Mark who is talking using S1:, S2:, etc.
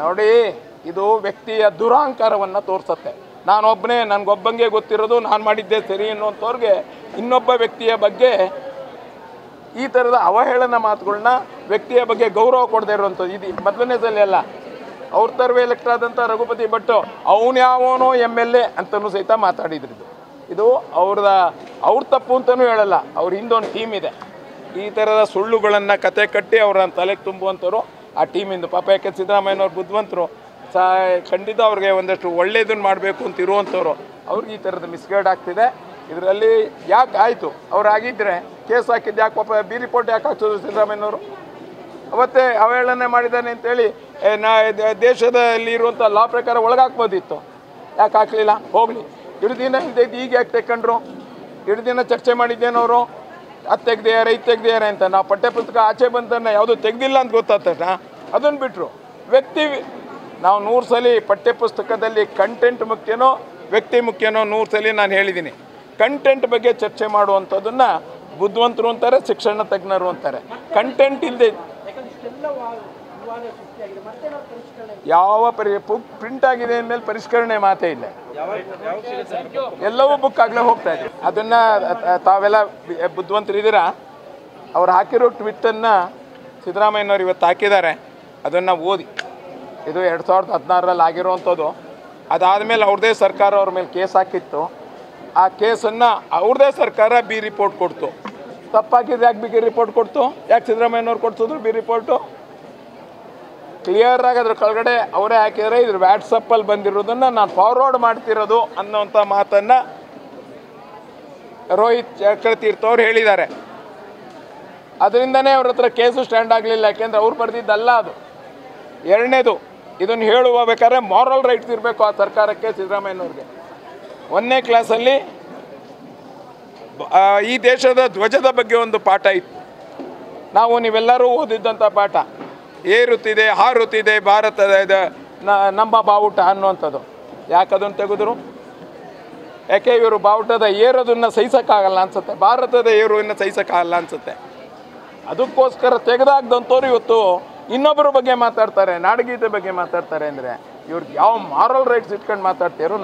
S1: ನೋಡಿ, ಇದು ವ್ಯಕ್ತಿಯ ದುರಹಂಕಾರವನ್ನು ತೋರಿಸುತ್ತೆ. ನಾನೊಬ್ಬನೇ, ನನಗೊಬ್ಬಂಗೆ ಗೊತ್ತಿರೋದು, ನಾನು ಮಾಡಿದ್ದೆ ಸರಿ ಅನ್ನುವಂಥವ್ರಿಗೆ ಇನ್ನೊಬ್ಬ ವ್ಯಕ್ತಿಯ ಬಗ್ಗೆ ಈ ಥರದ ಅವಹೇಳನ ಮಾತುಗಳನ್ನ, ವ್ಯಕ್ತಿಯ ಬಗ್ಗೆ ಗೌರವ ಕೊಡದೇ ಇರುವಂಥದ್ದು ಇದು ಮೊದಲನೇ ಸಲ ಅಲ್ಲ. ಅವ್ರ ತರವೇ ಎಲೆಕ್ಟ್ ಆದಂಥ ರಘುಪತಿ ಭಟ್ ಅವನ್ಯಾವನೋ MLA ಅಂತಲೂ ಸಹಿತ ಮಾತಾಡಿದ್ರು. ಇದು ಅವ್ರ ತಪ್ಪು ಅಂತಲೂ ಹೇಳಲ್ಲ, ಅವ್ರ ಹಿಂದೊಂದು ಟೀಮ್ ಇದೆ. ಈ ಥರದ ಸುಳ್ಳುಗಳನ್ನು ಕತೆ ಕಟ್ಟಿ ಅವ್ರನ್ನ ತಲೆಗೆ ತುಂಬುವಂಥವ್ರು ಆ ಟೀಮಿಂದ. ಪಾಪ ಯಾಕೆ ಸಿದ್ದರಾಮಯ್ಯನವ್ರು ಬುದ್ಧಿವಂತರು, ಖಂಡಿತ ಅವ್ರಿಗೆ ಒಂದಷ್ಟು ಒಳ್ಳೆಯದನ್ನು ಮಾಡಬೇಕು ಅಂತ ಇರುವಂಥವ್ರು. ಅವ್ರಿಗೆ ಈ ಥರದ ಮಿಸ್ಗೈಡ್ ಆಗ್ತಿದೆ. ಇದರಲ್ಲಿ ಯಾಕೆ ಆಯಿತು, ಅವ್ರು ಆಗಿದ್ದರೆ ಕೇಸ್ ಹಾಕಿದ್ದು ಯಾಕೆ, ಪಾಪ ಬಿ ರಿಪೋರ್ಟ್ ಯಾಕೆ ಹಾಕ್ಸೋದು ಸಿದ್ದರಾಮಯ್ಯನವರು? ಅವತ್ತೇ ಅವಹೇಳನೆ ಮಾಡಿದ್ದಾನೆ ಅಂತೇಳಿ ದೇಶದಲ್ಲಿ ಇರುವಂಥ ಲಾ ಪ್ರಕಾರ ಒಳಗಾಕ್ಬೋದಿತ್ತು, ಯಾಕೆ ಹಾಕಲಿಲ್ಲ? ಹೋಗಲಿ, ಇಡೀ ದಿನ ಹಿಂದೈದು ಈಗ ಯಾಕೆ ತೆಕ್ಕೊಂಡ್ರು? ಇಡೀ ದಿನ ಚರ್ಚೆ ಮಾಡಿದ್ದೇನವರು, ಅದು ತೆಗ್ದಿದ್ದಾರೆ ಇದು ತೆಗ್ದಿದ್ದಾರೆ ಅಂತ. ನಾವು ಪಠ್ಯಪುಸ್ತಕ ಆಚೆ ಬಂದನ್ನು ಯಾವುದೂ ತೆಗ್ದಿಲ್ಲ ಅಂತ ಗೊತ್ತಾದ ತಕ್ಷಣ ಅದನ್ನು ಬಿಟ್ಟರು. ವ್ಯಕ್ತಿ, ನಾವು 100 ಸಲ ಪಠ್ಯಪುಸ್ತಕದಲ್ಲಿ ಕಂಟೆಂಟ್ ಮುಖ್ಯನೋ ವ್ಯಕ್ತಿ ಮುಖ್ಯನೋ 100 ಸಲ ನಾನು ಹೇಳಿದ್ದೀನಿ. ಕಂಟೆಂಟ್ ಬಗ್ಗೆ ಚರ್ಚೆ ಮಾಡುವಂಥದ್ದನ್ನು ಬುದ್ಧಿವಂತರು ಅಂತಾರೆ, ಶಿಕ್ಷಣ ತಜ್ಞರು ಅಂತಾರೆ. ಕಂಟೆಂಟ್ ಇಲ್ಲದೆ ಯಾವ ಪ್ರಿಂಟ್ ಆಗಿದೆ ಅಂದಮೇಲೆ ಪರಿಷ್ಕರಣೆ ಮಾತೇ ಇಲ್ಲ. ಎಲ್ಲವೂ ಬುಕ್ ಆಗಲೇ ಹೋಗ್ತಾ ಇದೆ. ಅದನ್ನು ತಾವೆಲ್ಲ ಬುದ್ಧಿವಂತರಿದ್ದೀರಾ. ಅವ್ರು ಹಾಕಿರೋ ಟ್ವಿಟ್ಟನ್ನು ಸಿದ್ದರಾಮಯ್ಯನವ್ರು ಇವತ್ತು ಹಾಕಿದ್ದಾರೆ, ಅದನ್ನು ಓದಿ. ಇದು 2016ರಲ್ಲಿ ಆಗಿರುವಂಥದ್ದು. ಅದಾದಮೇಲೆ ಅವ್ರದ್ದೇ ಸರ್ಕಾರ ಅವ್ರ ಮೇಲೆ ಕೇಸ್ ಹಾಕಿತ್ತು. ಆ ಕೇಸನ್ನು ಅವ್ರದ್ದೇ ಸರ್ಕಾರ ಬಿ ರಿಪೋರ್ಟ್ ಕೊಡ್ತು. ತಪ್ಪಾಗಿದ್ದು ಯಾಕೆ ಬಿ ರಿಪೋರ್ಟ್ ಕೊಡ್ತು? ಯಾಕೆ ಸಿದ್ದರಾಮಯ್ಯನವ್ರು ಕೊಡ್ತಿದ್ರು ಬಿ ರಿಪೋರ್ಟು? ಕ್ಲಿಯರಾಗಿ ಅದ್ರ ಕೆಳಗಡೆ ಅವರೇ ಹಾಕಿದರೆ ಇದ್ರ ವ್ಯಾಟ್ಸಪ್ಪಲ್ಲಿ ಬಂದಿರೋದನ್ನು ನಾನು ಫಾರ್ವರ್ಡ್ ಮಾಡ್ತಿರೋದು ಅನ್ನೋಂಥ ಮಾತನ್ನು ರೋಹಿತ್ ಚಕ್ರತೀರ್ಥ ಅವ್ರು ಹೇಳಿದ್ದಾರೆ. ಅದರಿಂದನೇ ಅವ್ರ ಹತ್ರ ಕೇಸು ಸ್ಟ್ಯಾಂಡ್ ಆಗಲಿಲ್ಲ, ಯಾಕೆಂದರೆ ಅವ್ರು ಬರೆದಿದ್ದಲ್ಲ ಅದು. ಎರಡನೇದು, ಇದನ್ನು ಹೇಳುವ ಬೇಕಾದ್ರೆ ಮಾರಲ್ ರೈಟ್ಸ್ ಇರಬೇಕು ಆ ಸರ್ಕಾರಕ್ಕೆ, ಸಿದ್ದರಾಮಯ್ಯನವ್ರಿಗೆ. 1ನೇ ಕ್ಲಾಸಲ್ಲಿ ಈ ದೇಶದ ಧ್ವಜದ ಬಗ್ಗೆ ಒಂದು ಪಾಠ ಇತ್ತು, ನೀವೆಲ್ಲರೂ ಓದಿದ್ದಂಥ ಪಾಠ. ಏರುತ್ತಿದೆ ಹಾರುತ್ತಿದೆ ಭಾರತದ ನಮ್ಮ ಬಾವುಟ ಅನ್ನುವಂಥದ್ದು. ಯಾಕೆ ಅದನ್ನು ತೆಗೆದ್ರು? ಯಾಕೆ ಇವರು ಬಾವುಟದ ಏರೋದನ್ನು ಸಹಿಸೋಕ್ಕಾಗಲ್ಲ ಅನಿಸುತ್ತೆ, ಭಾರತದ ಏರುವನ್ನು ಸಹಿಸೋಕ್ಕಾಗಲ್ಲ ಅನಿಸುತ್ತೆ. ಅದಕ್ಕೋಸ್ಕರ ತೆಗೆದಾಗ್ದಂಥವ್ರು ಇವತ್ತು ಇನ್ನೊಬ್ಬರ ಬಗ್ಗೆ ಮಾತಾಡ್ತಾರೆ, ನಾಡಗೀತೆ ಬಗ್ಗೆ ಮಾತಾಡ್ತಾರೆ. ಅಂದರೆ ಇವ್ರಿಗೆ ಯಾವ ಮಾರಲ್ ರೈಟ್ಸ್ ಇಟ್ಕೊಂಡು ಮಾತಾಡ್ತೀರೋ